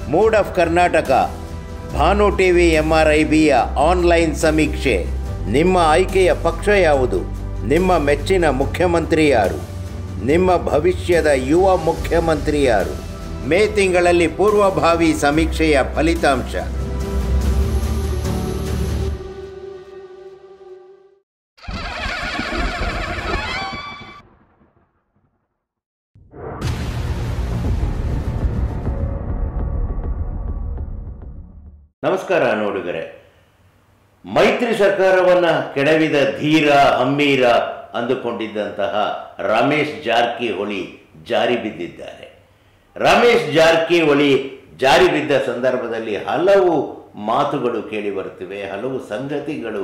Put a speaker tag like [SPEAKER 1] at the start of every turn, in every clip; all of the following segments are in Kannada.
[SPEAKER 1] Mood of Karnataka, Bhanu TV MRIBಯ ಆನ್ಲೈನ್ ಸಮೀಕ್ಷೆ. ನಿಮ್ಮ ಆಯ್ಕೆಯ ಪಕ್ಷ ಯಾವುದು? ನಿಮ್ಮ ಮೆಚ್ಚಿನ ಮುಖ್ಯಮಂತ್ರಿ ಯಾರು? ನಿಮ್ಮ ಭವಿಷ್ಯದ ಯುವ ಮುಖ್ಯಮಂತ್ರಿ ಯಾರು? ಮೇ ತಿಂಗಳಲ್ಲಿ ಪೂರ್ವಭಾವಿ ಸಮೀಕ್ಷೆಯ ಫಲಿತಾಂಶ. ನಮಸ್ಕಾರ ನೋಡುಗರೆ. ಮೈತ್ರಿ ಸರ್ಕಾರವನ್ನು ಕೆಡವಿದ ಧೀರ ಹಮ್ಮೀರ ಅಂದುಕೊಂಡಿದ್ದಂತಹ ರಮೇಶ್ ಜಾರಕಿಹೊಳಿ ಜಾರಿ ಬಿದ್ದಿದ್ದಾರೆ. ರಮೇಶ್ ಜಾರಕಿಹೊಳಿ ಜಾರಿ ಬಿದ್ದ ಸಂದರ್ಭದಲ್ಲಿ ಹಲವು ಮಾತುಗಳು ಕೇಳಿ ಬರುತ್ತಿವೆ, ಹಲವು ಸಂಗತಿಗಳು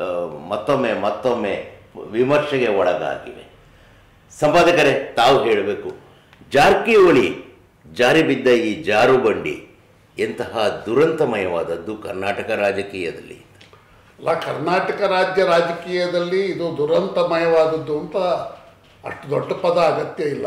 [SPEAKER 1] ಮತ್ತೊಮ್ಮೆ ವಿಮರ್ಶೆಗೆ ಒಳಗಾಗಿವೆ. ಸಂಪಾದಕರೇ, ತಾವು ಹೇಳಬೇಕು, ಜಾರಕಿಹೊಳಿ ಜಾರಿ ಬಿದ್ದ ಈ ಜಾರುಬಂಡಿ ಎಂತಹ ದುರಂತಮಯವಾದದ್ದು ಕರ್ನಾಟಕ ರಾಜಕೀಯದಲ್ಲಿ?
[SPEAKER 2] ಅಲ್ಲ, ಕರ್ನಾಟಕ ರಾಜ್ಯ ರಾಜಕೀಯದಲ್ಲಿ ಇದು ದುರಂತಮಯವಾದದ್ದು ಅಂತ ಅಷ್ಟು ದೊಡ್ಡ ಪದ ಅಗತ್ಯ ಇಲ್ಲ.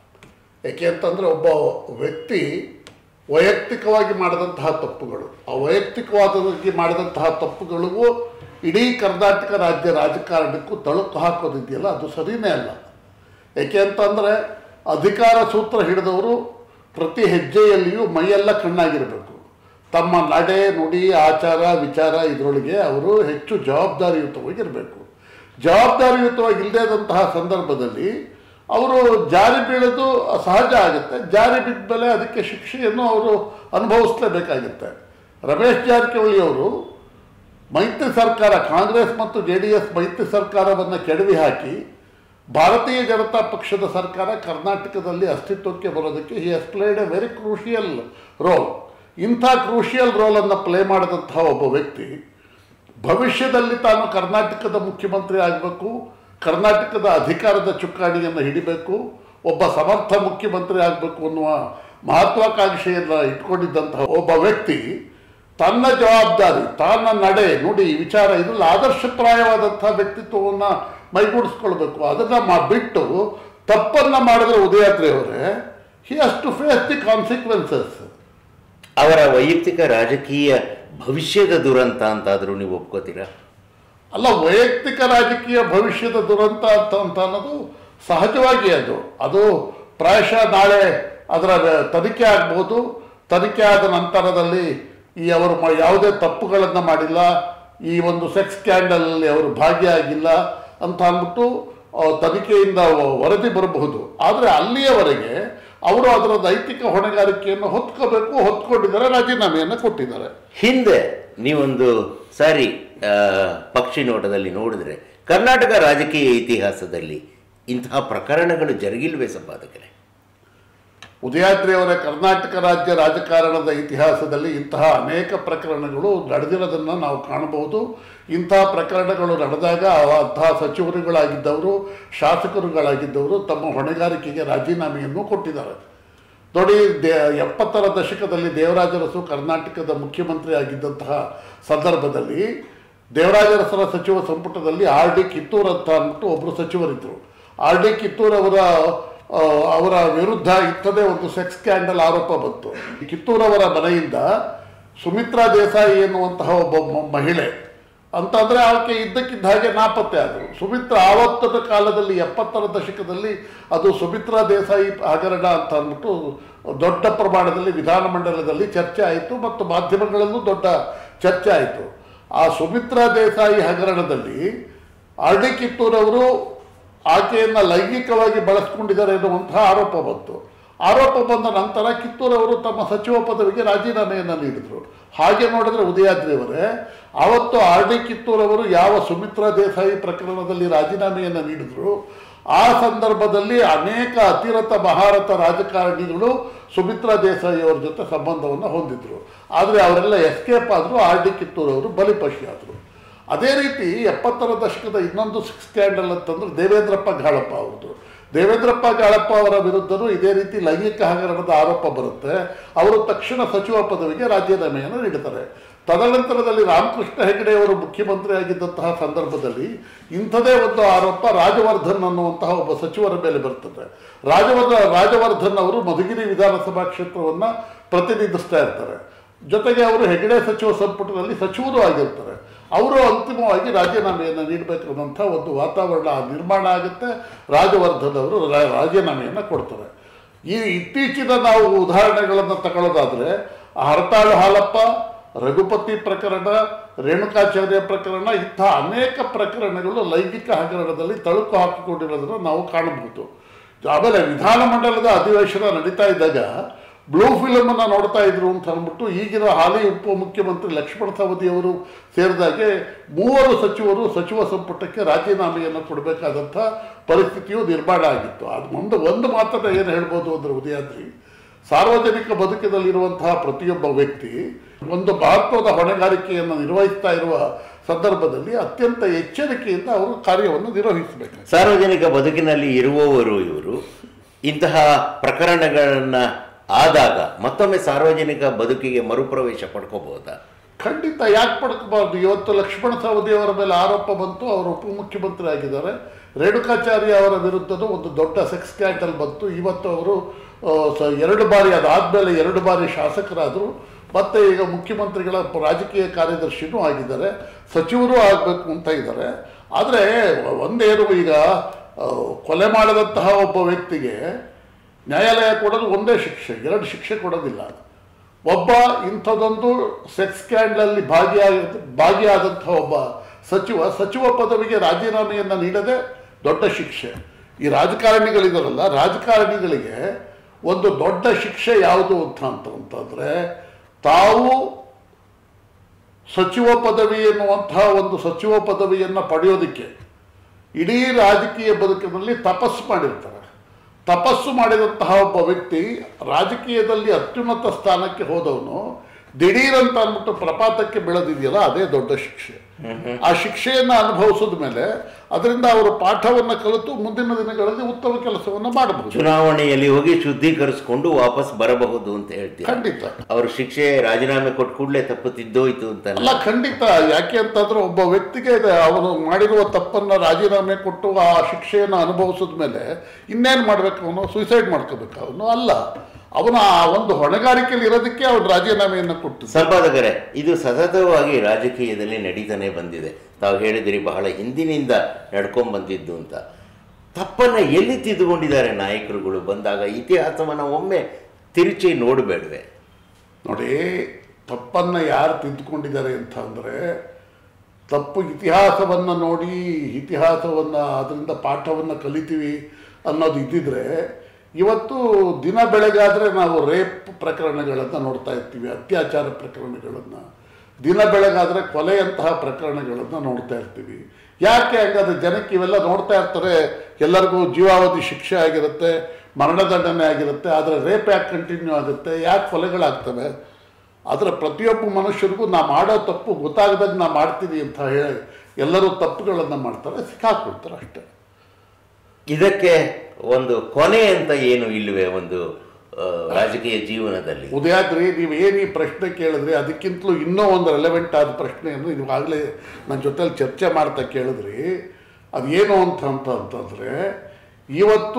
[SPEAKER 2] ಏಕೆ ಅಂತಂದರೆ ಒಬ್ಬ ವ್ಯಕ್ತಿ ವೈಯಕ್ತಿಕವಾಗಿ ಮಾಡಿದಂತಹ ತಪ್ಪುಗಳು, ಆ ವೈಯಕ್ತಿಕವಾದವಾಗಿ ಮಾಡಿದಂತಹ ತಪ್ಪುಗಳಿಗೂ ಇಡೀ ಕರ್ನಾಟಕ ರಾಜ್ಯ ರಾಜಕಾರಣಕ್ಕೂ ತಳುಕು ಹಾಕೋದಿದೆಯಲ್ಲ, ಅದು ಸರಿಯೇ ಅಲ್ಲ. ಏಕೆ ಅಂತಂದರೆ ಅಧಿಕಾರ ಸೂತ್ರ ಹಿಡಿದವರು ಪ್ರತಿ ಹೆಜ್ಜೆಯಲ್ಲಿಯೂ ಮೈಯೆಲ್ಲ ಕಣ್ಣಾಗಿರಬೇಕು. ತಮ್ಮ ನಡೆ ನುಡಿ ಆಚಾರ ವಿಚಾರ ಇದರೊಳಗೆ ಅವರು ಹೆಚ್ಚು ಜವಾಬ್ದಾರಿಯುತವಾಗಿರಬೇಕು. ಜವಾಬ್ದಾರಿಯುತವಾಗಿ ಇಲ್ಲದಂತಹ ಸಂದರ್ಭದಲ್ಲಿ ಅವರು ಜಾರಿ ಬೀಳೋದು ಸಹಜ ಆಗುತ್ತೆ. ಜಾರಿ ಬಿದ್ದ ಮೇಲೆ ಅದಕ್ಕೆ ಶಿಕ್ಷೆಯನ್ನು ಅವರು ಅನುಭವಿಸಲೇಬೇಕಾಗುತ್ತೆ. ರಮೇಶ್ ಜಾರಕಿಹೊಳಿ ಅವರು ಮೈತ್ರಿ ಸರ್ಕಾರ, ಕಾಂಗ್ರೆಸ್ ಮತ್ತು JDS ಮೈತ್ರಿ ಸರ್ಕಾರವನ್ನು ಕೆಡವಿ ಹಾಕಿ ಭಾರತೀಯ ಜನತಾ ಪಕ್ಷದ ಸರ್ಕಾರ ಕರ್ನಾಟಕದಲ್ಲಿ ಅಸ್ತಿತ್ವಕ್ಕೆ ಬರೋದಕ್ಕೆ he has played a very crucial role. ಇಂಥ ಕ್ರೂಷಿಯಲ್ ರೋಲನ್ನು ಪ್ಲೇ ಮಾಡಿದಂತಹ ಒಬ್ಬ ವ್ಯಕ್ತಿ ಭವಿಷ್ಯದಲ್ಲಿ ತಾನು ಕರ್ನಾಟಕದ ಮುಖ್ಯಮಂತ್ರಿ ಆಗಬೇಕು, ಕರ್ನಾಟಕದ ಅಧಿಕಾರದ ಚುಕ್ಕಾಣಿಯನ್ನು ಹಿಡಿಬೇಕು, ಒಬ್ಬ ಸಮರ್ಥ ಮುಖ್ಯಮಂತ್ರಿ ಆಗಬೇಕು ಅನ್ನುವ ಮಹತ್ವಾಕಾಂಕ್ಷೆಯನ್ನು ಇಟ್ಕೊಂಡಿದ್ದಂತಹ ಒಬ್ಬ ವ್ಯಕ್ತಿ ತನ್ನ ಜವಾಬ್ದಾರಿ, ತನ್ನ ನಡೆ ನುಡಿ ವಿಚಾರ ಇದರಲ್ಲಿ ಆದರ್ಶಪ್ರಾಯವಾದಂಥ ವ್ಯಕ್ತಿತ್ವವನ್ನು ಮೈಗೂಡಿಸ್ಕೊಳ್ಬೇಕು. ಅದನ್ನು ಬಿಟ್ಟು ತಪ್ಪನ್ನು ಮಾಡಿದ್ರೆ ಉದಯಾತ್ರಿ ಅವರೇ, he has to face the consequences.
[SPEAKER 1] ಅವರ ವೈಯಕ್ತಿಕ ರಾಜಕೀಯ ಭವಿಷ್ಯದ ದುರಂತ ಅಂತಾದರೂ ನೀವು ಒಪ್ಕೋತೀರಾ?
[SPEAKER 2] ಅಲ್ಲ, ವೈಯಕ್ತಿಕ ರಾಜಕೀಯ ಭವಿಷ್ಯದ ದುರಂತ ಅಂತ ಅನ್ನೋದು ಸಹಜವಾಗಿ ಅದು ಪ್ರಾಯಶಃ ನಾಳೆ ಅದರ ತನಿಖೆ ಆಗ್ಬೋದು. ತನಿಖೆ ಆದ ನಂತರದಲ್ಲಿ ಅವರು ಯಾವುದೇ ತಪ್ಪುಗಳನ್ನು ಮಾಡಿಲ್ಲ, ಈ ಒಂದು ಸೆಕ್ಸ್ ಸ್ಕ್ಯಾಂಡಲಲ್ಲಿ ಅವರು ಭಾಗಿಯಾಗಿಲ್ಲ ಅಂತ ಅಂದ್ಬಿಟ್ಟು ತನಿಖೆಯಿಂದ ವರದಿ ಬರಬಹುದು. ಆದರೆ ಅಲ್ಲಿಯವರೆಗೆ ಅವರು ಅದರ ನೈತಿಕ ಹೊಣೆಗಾರಿಕೆಯನ್ನು ಹೊತ್ಕೊಂಡಿದ್ದಾರೆ, ರಾಜೀನಾಮೆಯನ್ನು ಕೊಟ್ಟಿದ್ದಾರೆ.
[SPEAKER 1] ಹಿಂದೆ ನೀವೊಂದು ಸಾರಿ ಪಕ್ಷಿ ನೋಟದಲ್ಲಿ ನೋಡಿದ್ರೆ ಕರ್ನಾಟಕ ರಾಜಕೀಯ ಇತಿಹಾಸದಲ್ಲಿ ಇಂತಹ ಪ್ರಕರಣಗಳು ಜರುಗಿಲ್ವೇ ಸಂಪಾದಕರೇ?
[SPEAKER 2] ಉದಯಾದ್ರಿ ಅವರ ಕರ್ನಾಟಕ ರಾಜ್ಯ ರಾಜಕಾರಣದ ಇತಿಹಾಸದಲ್ಲಿ ಇಂತಹ ಅನೇಕ ಪ್ರಕರಣಗಳು ನಡೆದಿರೋದನ್ನು ನಾವು ಕಾಣಬಹುದು. ಇಂತಹ ಪ್ರಕರಣಗಳು ನಡೆದಾಗ ಅಂತಹ ಸಚಿವರುಗಳಾಗಿದ್ದವರು, ಶಾಸಕರುಗಳಾಗಿದ್ದವರು ತಮ್ಮ ಹೊಣೆಗಾರಿಕೆಗೆ ರಾಜೀನಾಮೆಯನ್ನು ಕೊಟ್ಟಿದ್ದಾರೆ. ನೋಡಿ, 70ರ ದಶಕದಲ್ಲಿ ದೇವರಾಜ ಅರಸು ಕರ್ನಾಟಕದ ಮುಖ್ಯಮಂತ್ರಿ ಆಗಿದ್ದಂತಹ ಸಂದರ್ಭದಲ್ಲಿ ದೇವರಾಜ ಸಚಿವ ಸಂಪುಟದಲ್ಲಿ RD ಕಿತ್ತೂರ್ ಅಂತ ಅಂದ್ಬಿಟ್ಟು ಒಬ್ಬರು ಸಚಿವರಿದ್ದರು. RD ಕಿತ್ತೂರ್ ಅವರ ವಿರುದ್ಧ ಇಂಥದೇ ಒಂದು ಸೆಕ್ಸ್ ಸ್ಕ್ಯಾಂಡಲ್ ಆರೋಪ ಬಂತು. ಕಿತ್ತೂರ್ ಅವರ ಮನೆಯಿಂದ ಸುಮಿತ್ರಾ ದೇಸಾಯಿ ಎನ್ನುವಂತಹ ಒಬ್ಬ ಮಹಿಳೆ ಅಂತಂದರೆ ಆಕೆ ಇದ್ದಕ್ಕಿದ್ದ ಹಾಗೆ ನಾಪತ್ತೆ ಆದರು. ಸುಮಿತ್ರಾ ಆವತ್ತಿನ ಕಾಲದಲ್ಲಿ 70ರ ದಶಕದಲ್ಲಿ ಅದು ಸುಮಿತ್ರಾ ದೇಸಾಯಿ ಹಗರಣ ಅಂತ ಅಂದ್ಬಿಟ್ಟು ದೊಡ್ಡ ಪ್ರಮಾಣದಲ್ಲಿ ವಿಧಾನಮಂಡಲದಲ್ಲಿ ಚರ್ಚೆ ಆಯಿತು ಮತ್ತು ಮಾಧ್ಯಮಗಳಲ್ಲೂ ದೊಡ್ಡ ಚರ್ಚೆ ಆಯಿತು. ಆ ಸುಮಿತ್ರಾ ದೇಸಾಯಿ ಹಗರಣದಲ್ಲಿ RD ಕಿತ್ತೂರ್ ಅವರು ಆಕೆಯನ್ನು ಲೈಂಗಿಕವಾಗಿ ಬಳಸ್ಕೊಂಡಿದ್ದಾರೆ ಎನ್ನುವಂತಹ ಆರೋಪ ಬಂತು. ಆರೋಪ ಬಂದ ನಂತರ ಕಿತ್ತೂರ್ ಅವರು ತಮ್ಮ ಸಚಿವ ಪದವಿಗೆ ರಾಜೀನಾಮೆಯನ್ನು ನೀಡಿದರು. ಹಾಗೆ ನೋಡಿದ್ರೆ ಉದಯಾದ್ರಿ ಅವರೇ, ಆವತ್ತು RD ಕಿತ್ತೂರ್ ಅವರು ಯಾವ ಸುಮಿತ್ರಾ ದೇಸಾಯಿ ಪ್ರಕರಣದಲ್ಲಿ ರಾಜೀನಾಮೆಯನ್ನು ನೀಡಿದರು, ಆ ಸಂದರ್ಭದಲ್ಲಿ ಅನೇಕ ಅತಿರಥ ಮಹಾರಥ ರಾಜಕಾರಣಿಗಳು ಸುಮಿತ್ರಾ ದೇಸಾಯಿ ಅವರ ಜೊತೆ ಸಂಬಂಧವನ್ನು ಹೊಂದಿದ್ರು. ಆದರೆ ಅವರೆಲ್ಲ ಎಸ್ಕೇಪ್ ಆದರು, RD ಕಿತ್ತೂರ್ ಅವರು ಬಲಿಪಶಿಯಾದರು. ಅದೇ ರೀತಿ 70ರ ದಶಕದ ಇನ್ನೊಂದು ಸ್ಕ್ಯಾಂಡಲ್ ಅಂತಂದ್ರೆ ದೇವೇಂದ್ರಪ್ಪ ಗಾಳಪ್ಪ ಅವ್ರದ್ದು. ದೇವೇಂದ್ರಪ್ಪ ಗಾಳಪ್ಪ ಅವರ ವಿರುದ್ಧವೂ ಇದೇ ರೀತಿ ಲೈಂಗಿಕ ಹಗರಣದ ಆರೋಪ ಬರುತ್ತೆ. ಅವರು ತಕ್ಷಣ ಸಚಿವ ಪದವಿಗೆ ರಾಜೀನಾಮೆಯನ್ನು ನೀಡುತ್ತಾರೆ. ತದನಂತರದಲ್ಲಿ ರಾಮಕೃಷ್ಣ ಹೆಗಡೆ ಅವರು ಮುಖ್ಯಮಂತ್ರಿ ಆಗಿದ್ದಂತಹ ಸಂದರ್ಭದಲ್ಲಿ ಇಂಥದೇ ಒಂದು ಆರೋಪ ರಾಜವರ್ಧನ್ ಅನ್ನುವಂತಹ ಒಬ್ಬ ಸಚಿವರ ಮೇಲೆ ಬರ್ತದೆ. ರಾಜವರ್ಧನ್ ಅವರು ಮಧುಗಿರಿ ವಿಧಾನಸಭಾ ಕ್ಷೇತ್ರವನ್ನು ಪ್ರತಿನಿಧಿಸ್ತಾ ಇರ್ತಾರೆ. ಜೊತೆಗೆ ಅವರು ಹೆಗಡೆ ಸಚಿವ ಸಂಪುಟದಲ್ಲಿ ಸಚಿವರು ಆಗಿರ್ತಾರೆ. ಅವರು ಅಂತಿಮವಾಗಿ ರಾಜೀನಾಮೆಯನ್ನು ನೀಡಬೇಕಾದಂಥ ಒಂದು ವಾತಾವರಣ ನಿರ್ಮಾಣ ಆಗುತ್ತೆ. ರಾಜವರ್ಧನ್ ಅವರು ರಾಜೀನಾಮೆಯನ್ನು ಕೊಡ್ತಾರೆ. ಈ ಇತ್ತೀಚಿನ ನಾವು ಉದಾಹರಣೆಗಳನ್ನು ತಗೊಳ್ಳೋದಾದರೆ ಹರತಾಳು ಹಾಲಪ್ಪ, ರಘುಪತಿ ಪ್ರಕರಣ, ರೇಣುಕಾಚಾರ್ಯ ಪ್ರಕರಣ, ಇಂಥ ಅನೇಕ ಪ್ರಕರಣಗಳು ಲೈಂಗಿಕ ಹಗರಣದಲ್ಲಿ ತಳುಕು ಹಾಕಿಕೊಂಡಿರೋದನ್ನು ನಾವು ಕಾಣಬಹುದು. ಆಮೇಲೆ ವಿಧಾನಮಂಡಲದ ಅಧಿವೇಶನ ನಡೀತಾ ಇದ್ದಾಗ ಬ್ಲೂ ಫಿಲಮನ್ನು ನೋಡ್ತಾ ಇದ್ರು ಅಂತ ಅಂದ್ಬಿಟ್ಟು ಈಗಿನ ಹಾಲಿ ಉಪಮುಖ್ಯಮಂತ್ರಿ ಲಕ್ಷ್ಮಣ ಸವದಿಯವರು ಸೇರಿದಾಗೆ 3 ಸಚಿವರು ಸಚಿವ ಸಂಪುಟಕ್ಕೆ ರಾಜೀನಾಮೆಯನ್ನು ಕೊಡಬೇಕಾದಂಥ ಪರಿಸ್ಥಿತಿಯು ನಿರ್ಮಾಣ ಆಗಿತ್ತು. ಅದು ಒಂದು ಮಾತನ್ನು ಏನು ಹೇಳ್ಬೋದು ಅಂದರೆ ಉದಯಾದ್ರಿ, ಸಾರ್ವಜನಿಕ ಬದುಕಿನಲ್ಲಿರುವಂತಹ ಪ್ರತಿಯೊಬ್ಬ ವ್ಯಕ್ತಿ ಒಂದು ಮಹತ್ವದ ಹೊಣೆಗಾರಿಕೆಯನ್ನು ನಿರ್ವಹಿಸ್ತಾ ಇರುವ ಸಂದರ್ಭದಲ್ಲಿ ಅತ್ಯಂತ ಎಚ್ಚರಿಕೆಯಿಂದ ಅವರು ಕಾರ್ಯವನ್ನು ನಿರ್ವಹಿಸಬೇಕು.
[SPEAKER 1] ಸಾರ್ವಜನಿಕ ಬದುಕಿನಲ್ಲಿ ಇರುವವರು ಇವರು ಇಂತಹ ಪ್ರಕರಣಗಳನ್ನು ಆದಾಗ ಮತ್ತೊಮ್ಮೆ ಸಾರ್ವಜನಿಕ ಬದುಕಿಗೆ ಮರುಪ್ರವೇಶ ಪಡ್ಕೋಬಹುದಾ?
[SPEAKER 2] ಖಂಡಿತ, ಯಾಕೆ ಪಡ್ಕೋಬಾರ್ದು? ಇವತ್ತು ಲಕ್ಷ್ಮಣ ಸವದಿಯವರ ಮೇಲೆ ಆರೋಪ ಬಂತು, ಅವರು ಉಪಮುಖ್ಯಮಂತ್ರಿ ಆಗಿದ್ದಾರೆ. ರೇಣುಕಾಚಾರ್ಯ ಅವರ ವಿರುದ್ಧದ ಒಂದು ದೊಡ್ಡ ಸೆಕ್ಸ್ ಸ್ಕ್ಯಾಂಡಲ್ ಬಂತು. ಇವತ್ತು ಅವರು 2 ಬಾರಿ, ಅದಾದಮೇಲೆ 2 ಬಾರಿ ಶಾಸಕರಾದರು. ಮತ್ತು ಈಗ ಮುಖ್ಯಮಂತ್ರಿಗಳ ರಾಜಕೀಯ ಕಾರ್ಯದರ್ಶಿನೂ ಆಗಿದ್ದಾರೆ, ಸಚಿವರು ಆಗಬೇಕು ಅಂತ ಇದ್ದಾರೆ. ಆದರೆ ಒಂದೇನು, ಈಗ ಕೊಲೆ ಮಾಡಿದಂತಹ ಒಬ್ಬ ವ್ಯಕ್ತಿಗೆ ನ್ಯಾಯಾಲಯ ಕೊಡೋದು ಒಂದೇ ಶಿಕ್ಷೆ, 2 ಶಿಕ್ಷೆ ಕೊಡೋದಿಲ್ಲ. ಒಬ್ಬ ಇಂಥದ್ದೊಂದು ಸೆಕ್ಸ್ ಸ್ಕ್ಯಾಂಡಲಲ್ಲಿ ಭಾಗಿಯಾದಂತಹ ಒಬ್ಬ ಸಚಿವ ಪದವಿಗೆ ರಾಜೀನಾಮೆಯನ್ನು ನೀಡದೆ ದೊಡ್ಡ ಶಿಕ್ಷೆ. ಈ ರಾಜಕಾರಣಿಗಳಿದಾರಲ್ಲ, ರಾಜಕಾರಣಿಗಳಿಗೆ ಒಂದು ದೊಡ್ಡ ಶಿಕ್ಷೆ ಯಾವುದು ಅಂತಂದರೆ, ತಾವು ಸಚಿವ ಪದವಿ ಎನ್ನುವಂತಹ ಒಂದು ಸಚಿವ ಪದವಿಯನ್ನು ಪಡೆಯೋದಕ್ಕೆ ಇಡೀ ರಾಜಕೀಯ ಬದುಕಿನಲ್ಲಿ ತಪಸ್ಸು ಮಾಡಿರ್ತಾರೆ. ತಪಸ್ಸು ಮಾಡಿದಂತಹ ಒಬ್ಬ ವ್ಯಕ್ತಿ ರಾಜಕೀಯದಲ್ಲಿ ಅತ್ಯುನ್ನತ ಸ್ಥಾನಕ್ಕೆ ಹೋದವನು ದಿಢೀರಂತ ಅಂದ್ಬಿಟ್ಟು ಪ್ರಪಾತಕ್ಕೆ ಬೀಳದಿದೆಯಲ್ಲ, ಅದೇ ದೊಡ್ಡ ಶಿಕ್ಷೆ. ಆ ಶಿಕ್ಷೆಯನ್ನು ಅನುಭವಿಸಿದ ಮೇಲೆ ಅದರಿಂದ ಅವರು ಪಾಠವನ್ನು ಕಲಿತು ಮುಂದಿನ ದಿನಗಳಲ್ಲಿ ಉತ್ತಮ ಕೆಲಸವನ್ನು ಮಾಡಬಹುದು.
[SPEAKER 1] ಚುನಾವಣೆಯಲ್ಲಿ ಹೋಗಿ ಶುದ್ಧೀಕರಿಸಿಕೊಂಡು ವಾಪಸ್ ಬರಬಹುದು ಅಂತ ಹೇಳ್ತೀವಿ.
[SPEAKER 2] ಖಂಡಿತ
[SPEAKER 1] ಅವರು ಶಿಕ್ಷೆ ರಾಜೀನಾಮೆ ಕೊಟ್ಟ ಕೂಡಲೇ ತಪ್ಪು ತಿದ್ದೋಯ್ತು ಅಂತ
[SPEAKER 2] ಅಲ್ಲ, ಖಂಡಿತ. ಯಾಕೆ ಅಂತಂದ್ರೆ ಒಬ್ಬ ವ್ಯಕ್ತಿಗೆ ಅವನು ಮಾಡಿರುವ ತಪ್ಪನ್ನು ರಾಜೀನಾಮೆ ಕೊಟ್ಟು ಆ ಶಿಕ್ಷೆಯನ್ನು ಅನುಭವಿಸಿದ ಮೇಲೆ ಇನ್ನೇನು ಮಾಡಬೇಕು? ಅವನು ಸೂಸೈಡ್ ಮಾಡ್ಕೋಬೇಕು? ಅವನು ಅಲ್ಲ, ಅವನ ಆ ಒಂದು ಹೊಣೆಗಾರಿಕೆಯಲ್ಲಿ ಇರೋದಕ್ಕೆ ಅವನು ರಾಜೀನಾಮೆಯನ್ನು ಕೊಟ್ಟು.
[SPEAKER 1] ಸಂಪಾದಕರೇ, ಇದು ಸತತವಾಗಿ ರಾಜಕೀಯದಲ್ಲಿ ನಡೀತಾನೆ ಬಂದಿದೆ. ತಾವು ಹೇಳಿದಿರಿ ಬಹಳ ಹಿಂದಿನಿಂದ ನಡ್ಕೊಂಡು ಬಂದಿದ್ದು ಅಂತ. ತಪ್ಪನ್ನು ಎಲ್ಲಿ ತಿದ್ದುಕೊಂಡಿದ್ದಾರೆ ನಾಯಕರುಗಳು ಬಂದಾಗ? ಇತಿಹಾಸವನ್ನು ಒಮ್ಮೆ ತಿರುಚಿ ನೋಡಬೇಡವೆ?
[SPEAKER 2] ನೋಡಿ, ತಪ್ಪನ್ನು ಯಾರು ತಿದ್ದುಕೊಂಡಿದ್ದಾರೆ ಅಂತ ಅಂದರೆ, ತಪ್ಪು ಇತಿಹಾಸವನ್ನು ನೋಡಿ ಇತಿಹಾಸವನ್ನು ಅದರಿಂದ ಪಾಠವನ್ನು ಕಲಿತೀವಿ ಅನ್ನೋದು ಇದ್ದಿದ್ರೆ ಇವತ್ತು ದಿನ ಬೆಳಗಾದರೆ ನಾವು ರೇಪ್ ಪ್ರಕರಣಗಳನ್ನು ನೋಡ್ತಾ ಇರ್ತೀವಿ, ಅತ್ಯಾಚಾರ ಪ್ರಕರಣಗಳನ್ನು. ದಿನ ಬೆಳಗಾದರೆ ಕೊಲೆಯಂತಹ ಪ್ರಕರಣಗಳನ್ನು ನೋಡ್ತಾ ಇರ್ತೀವಿ. ಯಾಕೆ ಹಂಗಾದ್ರೆ? ಜನಕ್ಕೆ ಇವೆಲ್ಲ ನೋಡ್ತಾ ಇರ್ತಾರೆ, ಎಲ್ಲರಿಗೂ ಜೀವಾವಧಿ ಶಿಕ್ಷೆ ಆಗಿರುತ್ತೆ, ಮರಣದಂಡನೆ ಆಗಿರುತ್ತೆ. ಆದರೆ ರೇಪ್ ಯಾಕೆ ಕಂಟಿನ್ಯೂ ಆಗುತ್ತೆ? ಯಾಕೆ ಕೊಲೆಗಳಾಗ್ತವೆ? ಆದರೆ ಪ್ರತಿಯೊಬ್ಬ ಮನುಷ್ಯರಿಗೂ ನಾ ಮಾಡೋ ತಪ್ಪು ಗೊತ್ತಾಗದಾಗ ನಾ ಮಾಡ್ತೀನಿ ಅಂತ ಹೇಳಿ ಎಲ್ಲರೂ ತಪ್ಪುಗಳನ್ನು ಮಾಡ್ತಾರೆ, ಸಿಕ್ಕಾಕೊಳ್ತಾರೆ ಅಷ್ಟೇ.
[SPEAKER 1] ಇದಕ್ಕೆ ಒಂದು ಕೊನೆ ಅಂತ ಏನು ಇಲ್ಲವೇ ಒಂದು ರಾಜಕೀಯ ಜೀವನದಲ್ಲಿ?
[SPEAKER 2] ಉದಯಾದ್ರಿ, ನೀವು ಏನು ಈ ಪ್ರಶ್ನೆ ಕೇಳಿದ್ರಿ, ಅದಕ್ಕಿಂತಲೂ ಇನ್ನೂ ಒಂದು ರೆಲೆವೆಂಟ್ ಆದ ಪ್ರಶ್ನೆಯನ್ನು ಇವಾಗಲೇ ನನ್ನ ಜೊತೆಲಿ ಚರ್ಚೆ ಮಾಡ್ತಾ ಕೇಳಿದ್ರಿ. ಅದೇನು ಅಂತಂದರೆ, ಇವತ್ತು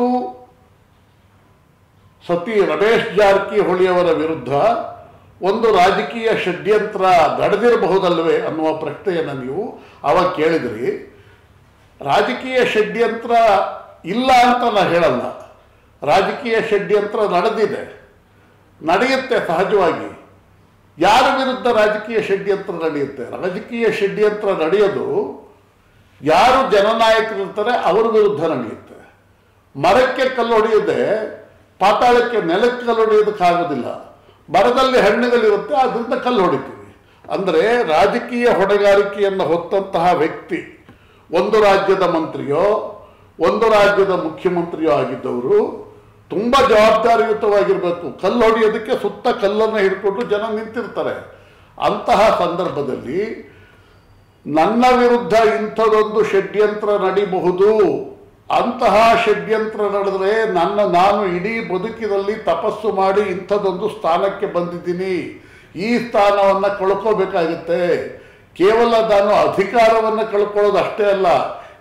[SPEAKER 2] ರಮೇಶ್ ಜಾರಕಿಹೊಳಿಯವರ ವಿರುದ್ಧ ಒಂದು ರಾಜಕೀಯ ಷಡ್ಯಂತ್ರ ನಡೆದಿರಬಹುದಲ್ವೇ ಅನ್ನುವ ಪ್ರಶ್ನೆಯನ್ನು ನೀವು ಅವಾಗ ಕೇಳಿದ್ರಿ. ರಾಜಕೀಯ ಷಡ್ಯಂತ್ರ ಇಲ್ಲ ಅಂತ ನಾನು ಹೇಳಲ್ಲ. ರಾಜಕೀಯ ಷಡ್ಯಂತ್ರ ನಡೆಯುತ್ತೆ ಸಹಜವಾಗಿ. ಯಾರ ವಿರುದ್ಧ ರಾಜಕೀಯ ಷಡ್ಯಂತ್ರ ನಡೆಯುತ್ತೆ? ರಾಜಕೀಯ ಷಡ್ಯಂತ್ರ ನಡೆಯೋದು ಯಾರು ಜನನಾಯಕರಿರ್ತಾರೆ ಅವರ ವಿರುದ್ಧ ನಡೆಯುತ್ತೆ. ಮರಕ್ಕೆ ಕಲ್ಲು ಹೊಡೆಯದೆ ಪಾತಾಳಕ್ಕೆ ನೆಲಕ್ಕೆ ಕಲ್ಲು ಹೊಡೆಯೋದಕ್ಕಾಗೋದಿಲ್ಲ. ಮರದಲ್ಲಿ ಹಣ್ಣುಗಳಿರುತ್ತೆ, ಅದರಿಂದ ಕಲ್ಲು ಹೊಡಿತೀವಿ. ಅಂದರೆ ರಾಜಕೀಯ ಹೊಣೆಗಾರಿಕೆಯನ್ನು ಹೊತ್ತಂತಹ ವ್ಯಕ್ತಿ ಒಂದು ರಾಜ್ಯದ ಮಂತ್ರಿಯೋ ಒಂದು ರಾಜ್ಯದ ಮುಖ್ಯಮಂತ್ರಿಯೋ ಆಗಿದ್ದವರು ತುಂಬ ಜವಾಬ್ದಾರಿಯುತವಾಗಿರಬೇಕು. ಕಲ್ಲು ಹೊಡೆಯೋದಕ್ಕೆ ಸುತ್ತ ಕಲ್ಲನ್ನು ಹಿಡ್ಕೊಂಡು ಜನ ನಿಂತಿರ್ತಾರೆ. ಅಂತಹ ಸಂದರ್ಭದಲ್ಲಿ ನನ್ನ ವಿರುದ್ಧ ಇಂಥದೊಂದು ಷಡ್ಯಂತ್ರ ನಡೀಬಹುದು, ಅಂತಹ ಷಡ್ಯಂತ್ರ ನಡೆದರೆ ನಾನು ಇಡೀ ಬದುಕಿನಲ್ಲಿ ತಪಸ್ಸು ಮಾಡಿ ಇಂಥದೊಂದು ಸ್ಥಾನಕ್ಕೆ ಬಂದಿದ್ದೀನಿ, ಈ ಸ್ಥಾನವನ್ನು ಕಳ್ಕೋಬೇಕಾಗುತ್ತೆ. ಕೇವಲ ನಾನು ಅಧಿಕಾರವನ್ನು ಕಳ್ಕೊಳ್ಳೋದು ಅಷ್ಟೇ ಅಲ್ಲ,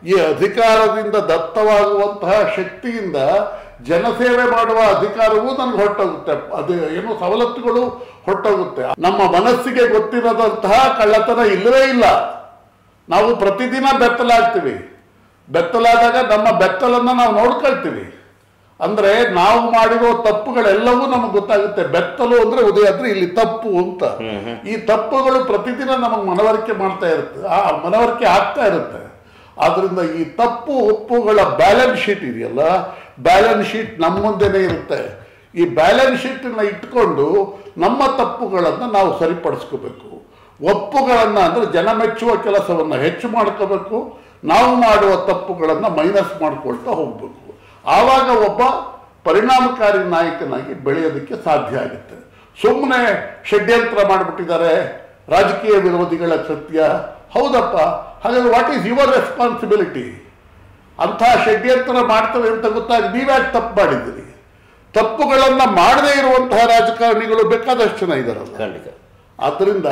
[SPEAKER 2] ಈ ಅಧಿಕಾರದಿಂದ ದತ್ತವಾಗುವಂತಹ ಶಕ್ತಿಯಿಂದ ಜನಸೇವೆ ಮಾಡುವ ಅಧಿಕಾರವೂ ನನಗೆ ಹೊರಟೋಗುತ್ತೆ, ಅದು ಏನು ಸವಲತ್ತುಗಳು ಹೊರಟೋಗುತ್ತೆ. ನಮ್ಮ ಮನಸ್ಸಿಗೆ ಗೊತ್ತಿರದಂತಹ ಕಳ್ಳತನ ಇಲ್ಲವೇ ಇಲ್ಲ. ನಾವು ಪ್ರತಿದಿನ ಬೆತ್ತಲಾಗ್ತೀವಿ. ಬೆತ್ತಲಾದಾಗ ನಮ್ಮ ಬೆತ್ತಲನ್ನು ನಾವು ನೋಡ್ಕೊಳ್ತೀವಿ. ಅಂದರೆ ನಾವು ಮಾಡಿರೋ ತಪ್ಪುಗಳೆಲ್ಲವೂ ನಮಗೆ ಗೊತ್ತಾಗುತ್ತೆ. ಬೆತ್ತಲು ಅಂದರೆ ಉದಯಾದ್ರಿ ಇಲ್ಲಿ ತಪ್ಪು ಅಂತ. ಈ ತಪ್ಪುಗಳು ಪ್ರತಿದಿನ ನಮಗೆ ಮನವರಿಕೆ ಮಾಡ್ತಾ ಇರುತ್ತೆ, ಮನವರಿಕೆ ಆಗ್ತಾ ಇರುತ್ತೆ. ಆದ್ರಿಂದ ಈ ತಪ್ಪು ಒಪ್ಪುಗಳ ಬ್ಯಾಲೆನ್ಸ್ ಶೀಟ್ ಇದೆಯಲ್ಲ, ಬ್ಯಾಲೆನ್ಸ್ ಶೀಟ್ ನಮ್ಮ ಮುಂದೆನೇ ಇರುತ್ತೆ. ಈ ಬ್ಯಾಲೆನ್ಸ್ ಶೀಟನ್ನು ಇಟ್ಕೊಂಡು ನಮ್ಮ ತಪ್ಪುಗಳನ್ನು ನಾವು ಸರಿಪಡಿಸ್ಕೋಬೇಕು. ಒಪ್ಪುಗಳನ್ನು ಅಂದರೆ ಜನ ಮೆಚ್ಚುವ ಕೆಲಸವನ್ನು ಹೆಚ್ಚು ಮಾಡ್ಕೋಬೇಕು, ನಾವು ಮಾಡುವ ತಪ್ಪುಗಳನ್ನು ಮೈನಸ್ ಮಾಡ್ಕೊಳ್ತಾ ಹೋಗ್ಬೇಕು. ಆವಾಗ ಒಬ್ಬ ಪರಿಣಾಮಕಾರಿ ನಾಯಕನಾಗಿ ಬೆಳೆಯೋದಕ್ಕೆ ಸಾಧ್ಯ ಆಗುತ್ತೆ. ಸುಮ್ಮನೆ ಷಡ್ಯಂತ್ರ ಮಾಡಿಬಿಟ್ಟಿದ್ದಾರೆ ರಾಜಕೀಯ ವಿರೋಧಿಗಳ ಕೃತ್ಯ, ಹೌದಪ್ಪ, ಹಾಗಾದ್ರೆ ವಾಟ್ ಈಸ್ ಯುವರ್ ರೆಸ್ಪಾನ್ಸಿಬಿಲಿಟಿ? ಅಂಥ ಷಡ್ಯಂತ್ರ ಮಾಡ್ತವೆ ಅಂತ ಗೊತ್ತಾಗಿ ನೀವ್ಯಾಕೆ ತಪ್ಪು ಮಾಡಿದ್ದೀರಿ? ತಪ್ಪುಗಳನ್ನು ಮಾಡದೇ ಇರುವಂತಹ ರಾಜಕಾರಣಿಗಳು ಬೇಕಾದಷ್ಟು ಜನ ಇದ್ದಾರಲ್ಲ. ಆದ್ದರಿಂದ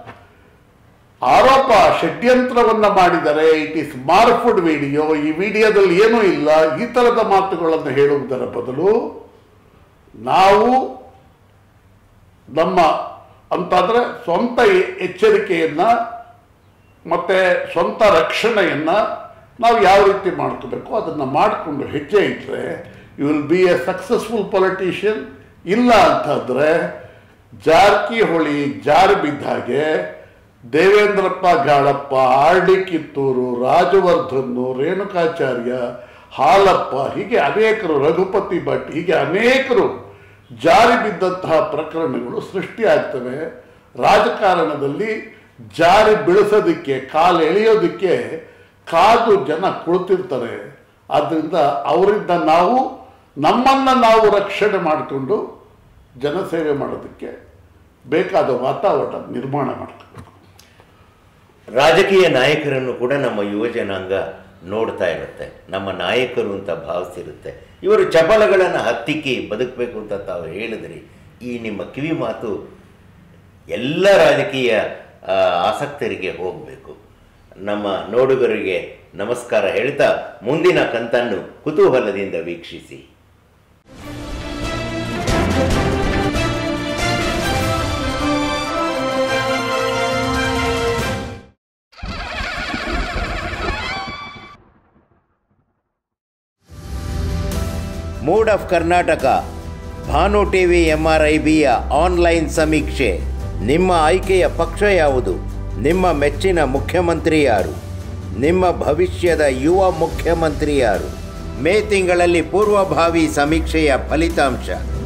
[SPEAKER 2] ಆರೋಪ ಷಡ್ಯಂತ್ರವನ್ನು ಮಾಡಿದರೆ ಇಟ್ ಈಸ್ ಮಾರ್ಫುಡ್ ವಿಡಿಯೋ, ಈ ವಿಡಿಯೋದಲ್ಲಿ ಏನೂ ಇಲ್ಲ, ಈ ಥರದ ಮಾತುಗಳನ್ನು ಹೇಳುವುದರ ಬದಲು ನಾವು ನಮ್ಮ ಅಂತಾದರೆ ಸ್ವಂತ ಎಚ್ಚರಿಕೆಯನ್ನು ಮತ್ತು ಸ್ವಂತ ರಕ್ಷಣೆಯನ್ನು ನಾವು ಯಾವ ರೀತಿ ಮಾಡ್ಕೋಬೇಕು ಅದನ್ನು ಮಾಡಿಕೊಂಡು ಹೆಜ್ಜೆ ಇಟ್ಟರೆ you will be a successful politician. ಇಲ್ಲ ಅಂತಂದರೆ ಜಾರಕಿಹೊಳಿ ಜಾರಿ ಬಿದ್ದ ಹಾಗೆ ದೇವೇಂದ್ರಪ್ಪ ಗಾಳಪ್ಪ, ಆರ್ ಡಿ ಕಿತ್ತೂರು, ರಾಜವರ್ಧನ್, ರೇಣುಕಾಚಾರ್ಯ, ಹಾಲಪ್ಪ, ಹೀಗೆ ಅನೇಕರು, ರಘುಪತಿ ಭಟ್, ಹೀಗೆ ಅನೇಕರು ಜಾರಿ ಬಿದ್ದಂತಹ ಪ್ರಕರಣಗಳು ಸೃಷ್ಟಿಯಾಗ್ತವೆ. ರಾಜಕಾರಣದಲ್ಲಿ ಜಾರಿ ಬೀಳಿಸೋದಕ್ಕೆ, ಕಾಲು ಎಳೆಯೋದಕ್ಕೆ ಕಾದು ಜನ ಕುಳಿತಿರ್ತಾರೆ. ಆದ್ದರಿಂದ ಅವರಿಂದ ನಾವು ನಮ್ಮನ್ನು ನಾವು ರಕ್ಷಣೆ ಮಾಡಿಕೊಂಡು ಜನಸೇವೆ ಮಾಡೋದಕ್ಕೆ ಬೇಕಾದ ವಾತಾವರಣ ನಿರ್ಮಾಣ ಮಾಡ್ಕೋಬೇಕು.
[SPEAKER 1] ರಾಜಕೀಯ ನಾಯಕರನ್ನು ಕೂಡ ನಮ್ಮ ಯುವ ಜನಾಂಗ ನೋಡ್ತಾ ಇರುತ್ತೆ, ನಮ್ಮ ನಾಯಕರು ಅಂತ ಭಾವಿಸಿರುತ್ತೆ. ಇವರು ಚಪಲಗಳನ್ನು ಹತ್ತಿಕ್ಕಿ ಬದುಕಬೇಕು ಅಂತ ತಾವು ಹೇಳಿದ್ರಿ. ಈ ನಿಮ್ಮ ಕಿವಿ ಮಾತು ಎಲ್ಲ ರಾಜಕೀಯ ಆಸಕ್ತರಿಗೆ ಹೋಗಬೇಕು. ನಮ್ಮ ನೋಡುಗರಿಗೆ ನಮಸ್ಕಾರ ಹೇಳ್ತಾ ಮುಂದಿನ ಕಂತನ್ನು ಕುತೂಹಲದಿಂದ ವೀಕ್ಷಿಸಿ. Mood of Karnataka Bhanu TV MRIBಯ ಆನ್ಲೈನ್ ಸಮೀಕ್ಷೆ. ನಿಮ್ಮ ಆಯ್ಕೆಯ ಪಕ್ಷ ಯಾವುದು? ನಿಮ್ಮ ಮೆಚ್ಚಿನ ಮುಖ್ಯಮಂತ್ರಿ ಯಾರು? ನಿಮ್ಮ ಭವಿಷ್ಯದ ಯುವ ಮುಖ್ಯಮಂತ್ರಿ ಯಾರು? ಮೇ ತಿಂಗಳಲ್ಲಿ ಪೂರ್ವಭಾವಿ ಸಮೀಕ್ಷೆಯ ಫಲಿತಾಂಶ